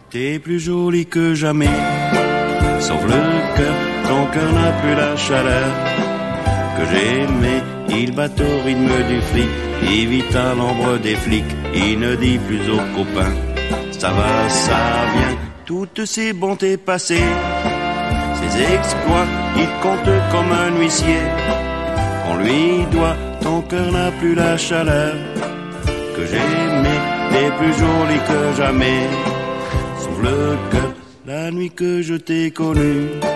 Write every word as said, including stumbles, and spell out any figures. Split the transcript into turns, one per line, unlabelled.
T'es plus jolie que jamais, sauf le cœur, ton cœur n'a plus la chaleur que j'aimais. Il bat au rythme du fric, il vit à l'ombre des flics, il ne dit plus aux copains, ça va, ça vient. Toutes ses bontés passées, ses exploits, il compte comme un huissier qu'on lui doit. Ton cœur n'a plus la chaleur que j'aimais, t'es plus jolie que jamais, sauf le cœur, la nuit que je t'ai connue.